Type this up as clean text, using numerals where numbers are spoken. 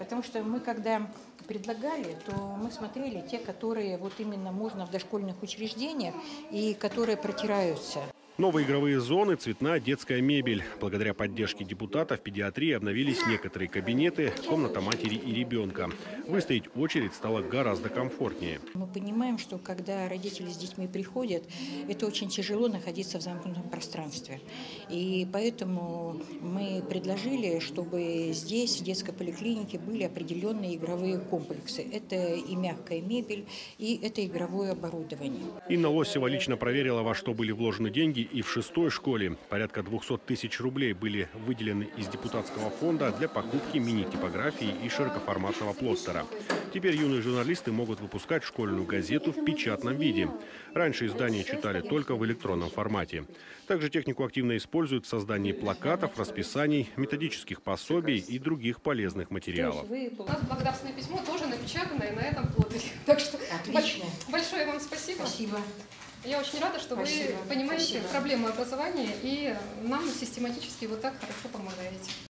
Потому что мы, когда предлагали, то мы смотрели те, которые вот именно можно в дошкольных учреждениях и которые протираются. Новые игровые зоны, цветная детская мебель. Благодаря поддержке депутатов в педиатрии обновились некоторые кабинеты, комната матери и ребенка. Выстоять очередь стало гораздо комфортнее. Мы понимаем, что когда родители с детьми приходят, это очень тяжело находиться в замкнутом пространстве. И поэтому мы предложили, чтобы здесь, в детской поликлинике, были определенные игровые комплексы. Это и мягкая мебель, и это игровое оборудование. Инна Лосева лично проверила, во что были вложены деньги, и в 6-й школе. Порядка 200 тысяч рублей были выделены из депутатского фонда для покупки мини-типографии и широкоформатного плоттера. Теперь юные журналисты могут выпускать школьную газету в печатном виде. Раньше издания читали только в электронном формате. Также технику активно используют в создании плакатов, расписаний, методических пособий и других полезных материалов. У нас благодарственное письмо тоже напечатанное на этом плоттере. Так что большое вам спасибо. Спасибо. Я очень рада, что вы понимаете проблемы образования и нам систематически вот так хорошо помогаете.